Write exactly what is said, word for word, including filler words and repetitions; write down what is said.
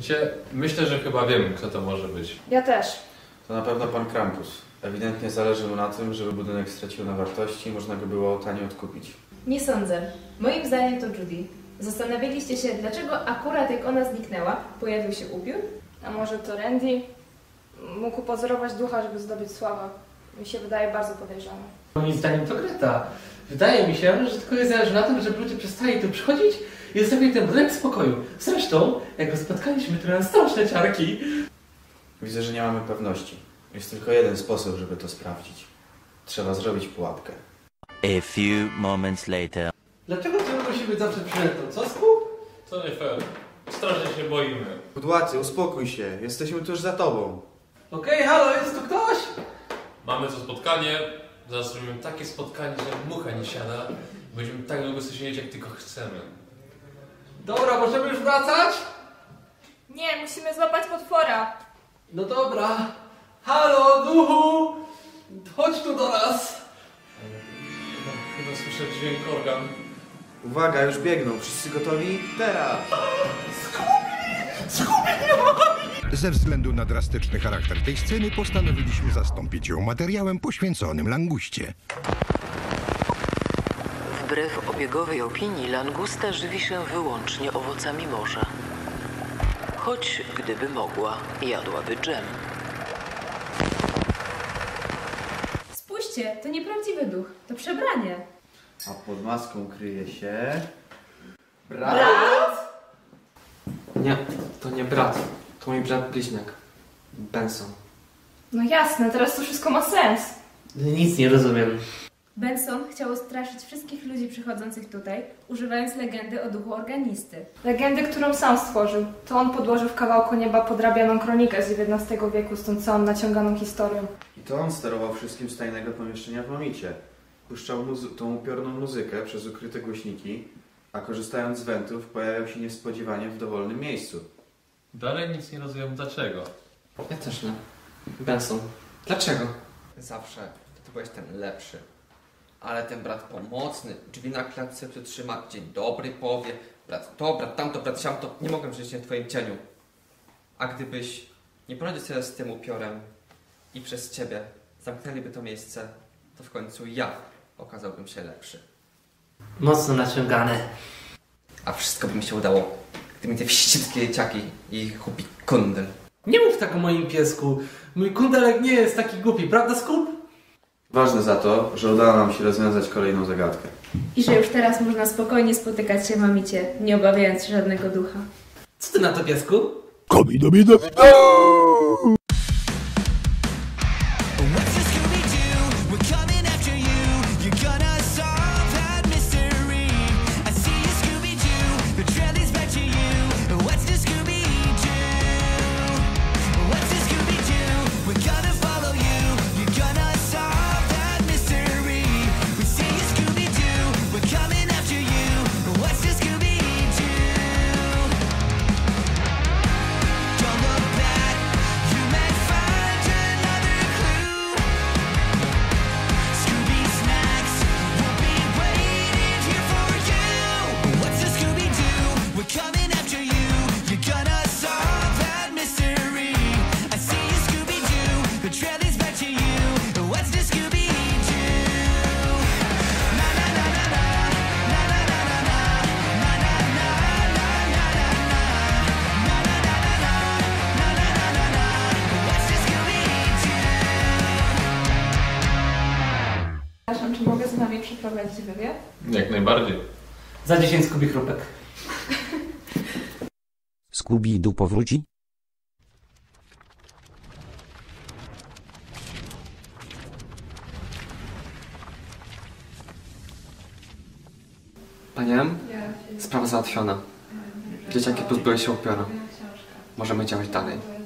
Myślę, że chyba wiem, kto to może być. Ja też. To na pewno pan Krampus. Ewidentnie zależy mu na tym, żeby budynek stracił na wartości i można go było tanio odkupić. Nie sądzę. Moim zdaniem to Judy. Zastanawialiście się, dlaczego akurat jak ona zniknęła, pojawił się upiór? A może to Randy? Mógł pozorować ducha, żeby zdobyć sławę. Mi się wydaje bardzo podejrzane. Moim zdaniem to Greta. Wydaje mi się, że tylko jej zależy na tym, żeby ludzie przestali tu przychodzić i zostawili ten budynek w spokoju. Zresztą, jak go spotkaliśmy, to miałem straszne ciarki. Widzę, że nie mamy pewności. Jest tylko jeden sposób, żeby to sprawdzić. Trzeba zrobić pułapkę. A few moments later. Dlaczego to musi być zawsze przynętą? Co, Skup? To nie fair. Strasznie się boimy. Kudłacy, uspokój się. Jesteśmy tuż za tobą. Okej, okay, halo, jest tu ktoś? Mamy to spotkanie. Zaraz zrobimy takie spotkanie, że mucha nie siada. Będziemy tak długo sobie siedzieć, jak tylko chcemy. Dobra, możemy już wracać? Nie, musimy złapać potwora. No dobra. Halo, duchu! Chodź tu do nas. Chyba słyszę dźwięk organ. Uwaga, już biegną. Wszyscy gotowi? Teraz! Ze względu na drastyczny charakter tej sceny postanowiliśmy zastąpić ją materiałem poświęconym languście. Wbrew obiegowej opinii, langusta żywi się wyłącznie owocami morza. Choć gdyby mogła, jadłaby dżem. Spójrzcie, to nieprawdziwy duch, to przebranie. A pod maską kryje się... Brat? Brat? Nie, to nie brat. To mój brat bliźniak. Benson. No jasne, teraz to wszystko ma sens. Nic nie rozumiem. Benson chciał straszyć wszystkich ludzi przychodzących tutaj, używając legendy o duchu organisty. Legendę, którą sam stworzył. To on podłożył w kawałku nieba podrabianą kronikę z dziewiętnastego wieku z tą całą naciąganą historią. I to on sterował wszystkim z tajnego pomieszczenia w Mamicie. Puszczał tą upiorną muzykę przez ukryte głośniki, a korzystając z wentów pojawiał się niespodziewanie w dowolnym miejscu. Dalej nic nie rozumiem dlaczego. Ja też nie. Benson. Dlaczego? Zawsze to byłeś ten lepszy. Ale ten brat pomocny, drzwi na klatce przytrzyma, dzień dobry powie, brat to, brat tamto, brat siamto, nie mogłem żyć w twoim cieniu. A gdybyś nie poradził sobie z tym upiorem i przez ciebie zamknęliby to miejsce, to w końcu ja okazałbym się lepszy. Mocno naciągane. A wszystko by mi się udało, gdyby te wścibskie dzieciaki i chłopi kundel. Nie mów tak o moim piesku. Mój kundelek nie jest taki głupi, prawda, Skup? Ważne za to, że udało nam się rozwiązać kolejną zagadkę. I że już teraz można spokojnie spotykać się w Mamicie, nie obawiając się żadnego ducha. Co ty na to, piesku? Kobido, bido, bido! Przepraszam, czy mogę z nami przeprowadzić wywiad? Jak najbardziej. Za dziesięć Skubi chrupek. Scooby-Doo powróci? Panie M? Sprawa załatwiona. Dzieciaki pozbyły się upiora. Możemy działać dalej.